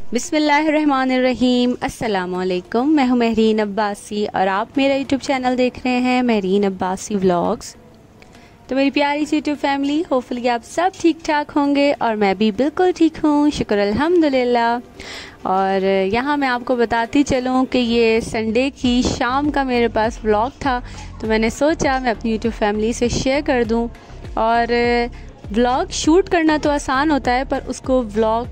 बिस्मिल्लाहिर्रहमानिर्रहीम। अस्सलामुअलैकुम। मैं हूँ महरीन अब्बासी और आप मेरा यूट्यूब चैनल देख रहे हैं महरीन अब्बासी व्लॉग्स। तो मेरी प्यारी सी यूट्यूब फैमिली, होपफुली आप सब ठीक ठाक होंगे और मैं भी बिल्कुल ठीक हूँ, शुक्र अल्हम्दुलिल्लाह। और यहाँ मैं आपको बताती चलूँ कि ये संडे की शाम का मेरे पास व्लॉग था, तो मैंने सोचा मैं अपनी यूट्यूब फैमिली से शेयर कर दूँ। और व्लॉग शूट करना तो आसान होता है, पर उसको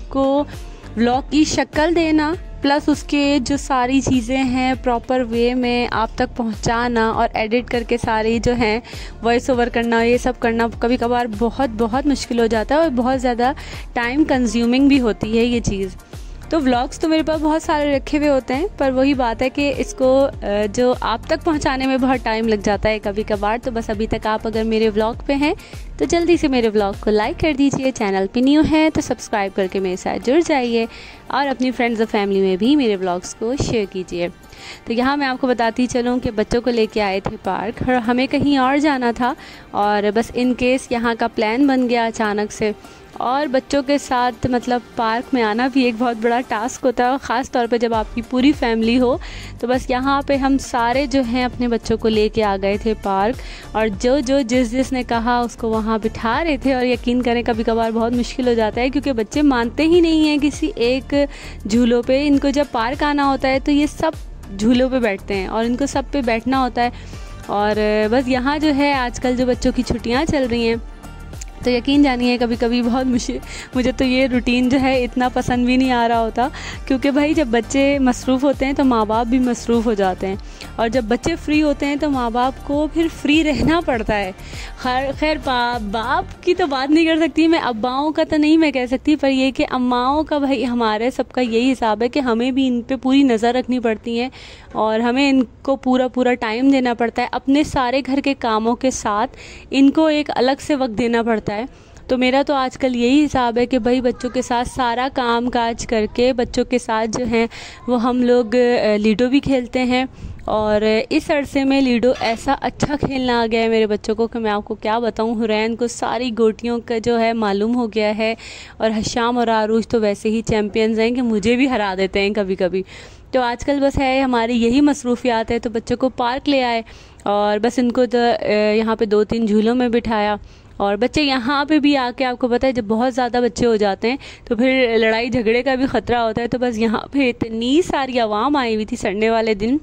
व्लॉग की शक्ल देना प्लस उसके जो सारी चीज़ें हैं प्रॉपर वे में आप तक पहुंचाना और एडिट करके सारी जो हैं वॉइस ओवर करना, ये सब करना कभी कभार बहुत मुश्किल हो जाता है और बहुत ज़्यादा टाइम कंज्यूमिंग भी होती है ये चीज़। तो व्लॉग्स तो मेरे पास बहुत सारे रखे हुए होते हैं, पर वही बात है कि इसको जो आप तक पहुंचाने में बहुत टाइम लग जाता है कभी कभार। तो बस अभी तक आप अगर मेरे व्लॉग पे हैं तो जल्दी से मेरे व्लॉग को लाइक कर दीजिए, चैनल पे न्यू है तो सब्सक्राइब करके मेरे साथ जुड़ जाइए और अपनी फ्रेंड्स और फैमिली में भी मेरे व्लॉग्स को शेयर कीजिए। तो यहाँ मैं आपको बताती चलूँ कि बच्चों को लेके आए थे पार्क और हमें कहीं और जाना था, और बस इन केस यहाँ का प्लान बन गया अचानक से। और बच्चों के साथ मतलब पार्क में आना भी एक बहुत बड़ा टास्क होता है, ख़ास तौर पे जब आपकी पूरी फैमिली हो। तो बस यहाँ पे हम सारे जो हैं अपने बच्चों को लेके आ गए थे पार्क, और जो जिसने कहा उसको वहाँ बिठा रहे थे। और यकीन करें कभी कभार बहुत मुश्किल हो जाता है क्योंकि बच्चे मानते ही नहीं हैं किसी एक झूलों पे। इनको जब पार्क आना होता है तो ये सब झूलों पे बैठते हैं और इनको सब पे बैठना होता है। और बस यहाँ जो है आजकल जो बच्चों की छुट्टियाँ चल रही हैं, तो यकीन जानिए कभी कभी बहुत मुझे तो ये रूटीन जो है इतना पसंद भी नहीं आ रहा होता, क्योंकि भाई जब बच्चे मसरूफ़ होते हैं तो माँ बाप भी मसरूफ़ हो जाते हैं, और जब बच्चे फ्री होते हैं तो माँ बाप को फिर फ्री रहना पड़ता है। खैर बाप की तो बात नहीं कर सकती मैं, अब्बाओं का तो नहीं मैं कह सकती, पर ये कि अम्माओं का भाई हमारे सबका यही हिसाब है कि हमें भी इन पे पूरी नज़र रखनी पड़ती है और हमें इनको पूरा टाइम देना पड़ता है। अपने सारे घर के कामों के साथ इनको एक अलग से वक्त देना पड़ता है। तो मेरा तो आजकल यही हिसाब है कि भाई बच्चों के साथ सारा काम काज करके बच्चों के साथ जो हैं वो हम लोग लूडो भी खेलते हैं। और इस अरसे में लूडो ऐसा अच्छा खेलना आ गया है मेरे बच्चों को कि मैं आपको क्या बताऊं। हुरैन को सारी गोटियों का जो है मालूम हो गया है, और हशाम और आरूज तो वैसे ही चैम्पियंस हैं कि मुझे भी हरा देते हैं कभी कभी। तो आजकल बस है हमारी यही मसरूफियात है। तो बच्चों को पार्क ले आए और बस इनको तो यहाँ पे 2-3 झूलों में बिठाया। और बच्चे यहाँ पे भी आके आपको पता है जब बहुत ज़्यादा बच्चे हो जाते हैं तो फिर लड़ाई झगड़े का भी ख़तरा होता है। तो बस यहाँ पे इतनी सारी आवाम आई हुई थी संडे वाले दिन,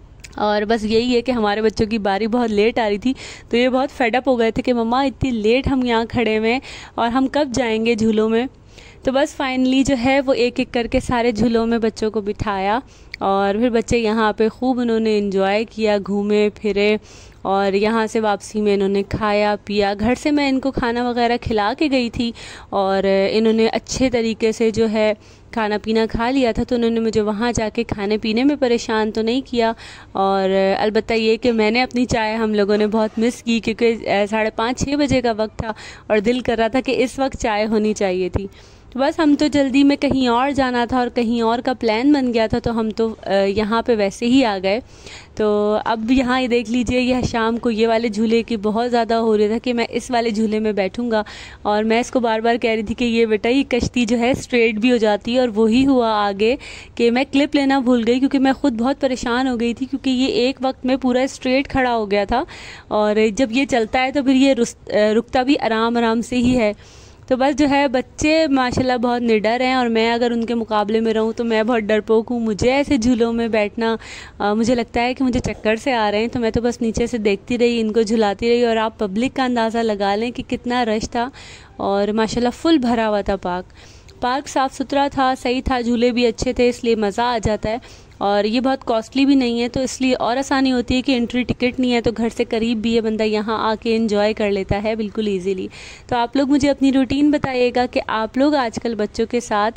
और बस यही है कि हमारे बच्चों की बारी बहुत लेट आ रही थी, तो ये बहुत फेडअप हो गए थे कि मम्मा इतनी लेट हम यहाँ खड़े हुए और हम कब जाएंगे झूलों में। तो बस फाइनली जो है वो एक एक करके सारे झूलों में बच्चों को बिठाया, और फिर बच्चे यहाँ पे खूब उन्होंने एंजॉय किया, घूमे फिरे, और यहाँ से वापसी में इन्होंने खाया पिया। घर से मैं इनको खाना वगैरह खिला के गई थी और इन्होंने अच्छे तरीके से जो है खाना पीना खा लिया था। तो उन्होंने मुझे वहाँ जाके खाने पीने में परेशान तो नहीं किया। और अलबत्ता ये कि मैंने अपनी चाय हम लोगों ने बहुत मिस की, क्योंकि 5:30-6 बजे का वक्त था और दिल कर रहा था कि इस वक्त चाय होनी चाहिए थी। तो बस हम तो जल्दी में कहीं और जाना था और कहीं और का प्लान बन गया था, तो हम तो यहाँ पे वैसे ही आ गए। तो अब यहाँ ये देख लीजिए, यह शाम को ये वाले झूले की बहुत ज़्यादा हो रहा था कि मैं इस वाले झूले में बैठूंगा, और मैं इसको बार बार कह रही थी कि ये बेटा ये कश्ती जो है स्ट्रेट भी हो जाती है। और वही हुआ आगे कि मैं क्लिप लेना भूल गई, क्योंकि मैं ख़ुद बहुत परेशान हो गई थी, क्योंकि ये एक वक्त में पूरा स्ट्रेट खड़ा हो गया था, और जब ये चलता है तो फिर ये रुकता भी आराम से ही है। तो बस जो है बच्चे माशाल्लाह बहुत निडर हैं, और मैं अगर उनके मुकाबले में रहूं तो मैं बहुत डरपोक हूँ। मुझे ऐसे झूलों में बैठना मुझे लगता है कि मुझे चक्कर से आ रहे हैं। तो मैं तो बस नीचे से देखती रही, इनको झुलाती रही, और आप पब्लिक का अंदाज़ा लगा लें कि कितना रश था। और माशाल्लाह फुल भरा हुआ था पार्क साफ़ सुथरा था, सही था, झूले भी अच्छे थे, इसलिए मज़ा आ जाता है। और ये बहुत कॉस्टली भी नहीं है, तो इसलिए और आसानी होती है कि एंट्री टिकट नहीं है तो घर से करीब भी है, बंदा यहाँ आके एंजॉय कर लेता है बिल्कुल इजीली। तो आप लोग मुझे अपनी रूटीन बताइएगा कि आप लोग आजकल बच्चों के साथ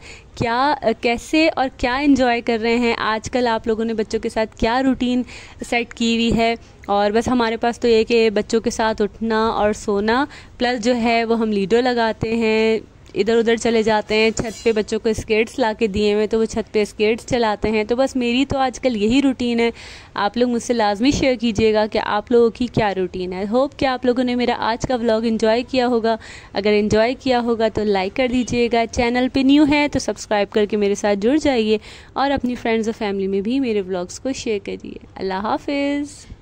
कैसे और क्या एंजॉय कर रहे हैं। आजकल आप लोगों ने बच्चों के साथ क्या रूटीन सेट की हुई है। और बस हमारे पास तो ये कि बच्चों के साथ उठना और सोना, प्लस जो है वो हम लूडो लगाते हैं, इधर उधर चले जाते हैं, छत पे बच्चों को स्केट्स ला के दिए हुए तो वो छत पे स्केट्स चलाते हैं। तो बस मेरी तो आजकल यही रूटीन है। आप लोग मुझसे लाजमी शेयर कीजिएगा कि आप लोगों की क्या रूटीन है। होप कि आप लोगों ने मेरा आज का व्लॉग एंजॉय किया होगा। अगर एंजॉय किया होगा तो लाइक कर दीजिएगा, चैनल पे न्यू है तो सब्सक्राइब करके मेरे साथ जुड़ जाइए और अपनी फ्रेंड्स और फैमिली में भी मेरे व्लॉग्स को शेयर करिए। अल्लाह हाफिज़।